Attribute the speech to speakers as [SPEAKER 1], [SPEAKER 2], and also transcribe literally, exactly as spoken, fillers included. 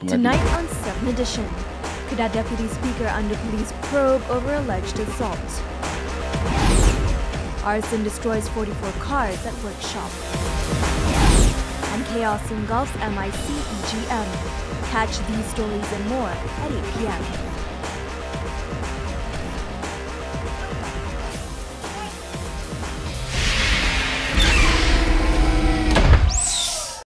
[SPEAKER 1] Tonight on seven edition, Kedah Deputy Speaker under police probe over alleged assault. Arson destroys forty-four cars at workshop. And chaos engulfs M I C E G M. Catch these stories and more at eight p m